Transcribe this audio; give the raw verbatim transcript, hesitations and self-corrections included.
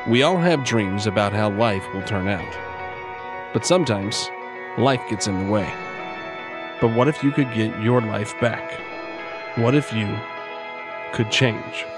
We all have dreams about how life will turn out. But sometimes, life gets in the way. But what if you could get your life back? What if you could change?